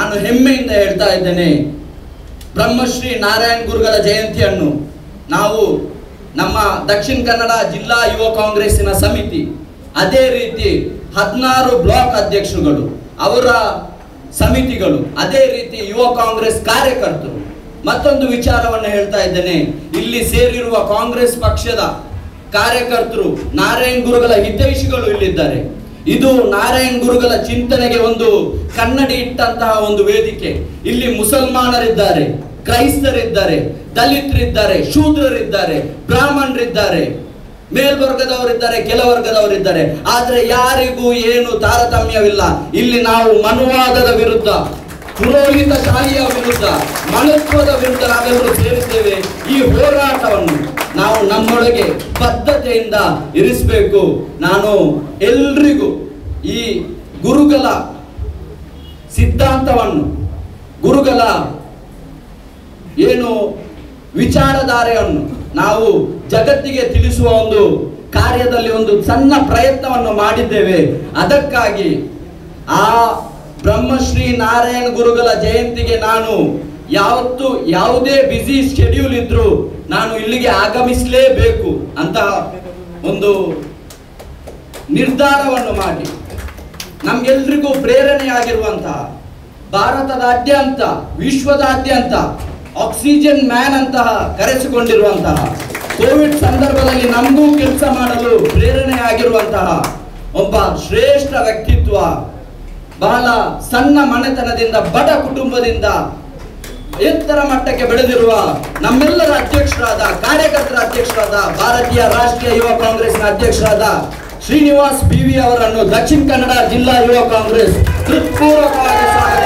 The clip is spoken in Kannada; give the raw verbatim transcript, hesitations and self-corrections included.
ನಾನು ಹೆಮ್ಮೆಯಿಂದ ಹೇಳ್ತಾ ಇದ್ದೇನೆ, ಬ್ರಹ್ಮಶ್ರೀ ನಾರಾಯಣ ಗುರುಗಳ ಜಯಂತಿಯನ್ನು ನಾವು ನಮ್ಮ ದಕ್ಷಿಣ ಕನ್ನಡ ಜಿಲ್ಲಾ ಯುವ ಕಾಂಗ್ರೆಸ್ಸಿನ ಸಮಿತಿ, ಅದೇ ರೀತಿ ಹದಿನಾರು ಬ್ಲಾಕ್ ಅಧ್ಯಕ್ಷರುಗಳು ಅವರ ಸಮಿತಿಗಳು, ಅದೇ ರೀತಿ ಯುವ ಕಾಂಗ್ರೆಸ್ ಕಾರ್ಯಕರ್ತರು. ಮತ್ತೊಂದು ವಿಚಾರವನ್ನು ಹೇಳ್ತಾ ಇದ್ದೇನೆ, ಇಲ್ಲಿ ಸೇರಿರುವ ಕಾಂಗ್ರೆಸ್ ಪಕ್ಷದ ಕಾರ್ಯಕರ್ತರು ನಾರಾಯಣ ಗುರುಗಳ ಹಿತೈಷಿಗಳು ಇಲ್ಲಿದ್ದಾರೆ. ಇದು ನಾರಾಯಣ ಗುರುಗಳ ಚಿಂತನೆಗೆ ಒಂದು ಕನ್ನಡಿ ಇಟ್ಟಂತಹ ಒಂದು ವೇದಿಕೆ. ಇಲ್ಲಿ ಮುಸಲ್ಮಾನರಿದ್ದಾರೆ, ಕ್ರೈಸ್ತರಿದ್ದಾರೆ, ದಲಿತರಿದ್ದಾರೆ, ಶೂದ್ರರಿದ್ದಾರೆ, ಬ್ರಾಹ್ಮಣರಿದ್ದಾರೆ, ಮೇಲ್ವರ್ಗದವರಿದ್ದಾರೆ, ಕೆಳವರ್ಗದವರಿದ್ದಾರೆ. ಆದ್ರೆ ಯಾರಿಗೂ ಏನು ತಾರತಮ್ಯವಿಲ್ಲ. ಇಲ್ಲಿ ನಾವು ಮನುವಾದದ ವಿರುದ್ಧ, ಪುರೋಹಿತ ಶಾಹಿಯ ವಿರುದ್ಧ, ಮನುತ್ವದ ವಿರುದ್ಧ ನಾವೆಲ್ಲರೂ ಸೇರಿದ್ದೇವೆ. ಈ ಹೋರಾಟವನ್ನು ನಾವು ನಮ್ಮೊಳಗೆ ಬದ್ಧತೆಯಿಂದ ಇರಿಸಬೇಕು. ನಾನು ಎಲ್ರಿಗೂ ಈ ಗುರುಗಳ ಸಿದ್ಧಾಂತವನ್ನು, ಗುರುಗಳ ಏನು ವಿಚಾರಧಾರೆಯನ್ನು ನಾವು ಜಗತ್ತಿಗೆ ತಿಳಿಸುವ ಒಂದು ಕಾರ್ಯದಲ್ಲಿ ಒಂದು ಸಣ್ಣ ಪ್ರಯತ್ನವನ್ನು ಮಾಡಿದ್ದೇವೆ. ಅದಕ್ಕಾಗಿ ಆ ಬ್ರಹ್ಮಶ್ರೀ ನಾರಾಯಣ ಗುರುಗಳ ಜಯಂತಿಗೆ ನಾನು ಯಾವತ್ತು ಯಾವುದೇ ಬ್ಯುಸಿ ಶೆಡ್ಯೂಲ್ ಇದ್ರೂ ನಾನು ಇಲ್ಲಿಗೆ ಆಗಮಿಸಲೇಬೇಕು ಅಂತ ಒಂದು ನಿರ್ಧಾರವನ್ನು ಮಾಡಿ ನಮ್ಗೆಲ್ರಿಗೂ ಪ್ರೇರಣೆಯಾಗಿರುವಂತಹ, ಭಾರತದಾದ್ಯಂತ ವಿಶ್ವದಾದ್ಯಂತ ಆಕ್ಸಿಜನ್ ಮ್ಯಾನ್ ಅಂತಹ ಕರೆಸಿಕೊಂಡಿರುವಂತಹ, ಕೋವಿಡ್ ಸಂದರ್ಭದಲ್ಲಿ ನಮಗೂ ಕೆಲಸ ಮಾಡಲು ಪ್ರೇರಣೆಯಾಗಿರುವಂತಹ ಒಬ್ಬ ಶ್ರೇಷ್ಠ ವ್ಯಕ್ತಿತ್ವ, ಬಹಳ ಸಣ್ಣ ಮನೆತನದಿಂದ, ಬಡ ಕುಟುಂಬದಿಂದ ಎತ್ತರ ಮಟ್ಟಕ್ಕೆ ಬೆಳೆದಿರುವ ನಮ್ಮೆಲ್ಲರ ಅಧ್ಯಕ್ಷರಾದ, ಕಾರ್ಯಕರ್ತರ ಅಧ್ಯಕ್ಷರಾದ, ಭಾರತೀಯ ರಾಷ್ಟ್ರೀಯ ಯುವ ಕಾಂಗ್ರೆಸ್ನ ಅಧ್ಯಕ್ಷರಾದ ಶ್ರೀನಿವಾಸ್ ಬಿ ವಿ ಅವರನ್ನು ದಕ್ಷಿಣ ಕನ್ನಡ ಜಿಲ್ಲಾ ಯುವ ಕಾಂಗ್ರೆಸ್ ಹೃತ್ಪೂರ್ವಕವಾಗಿ ಸ್ವಾಗತ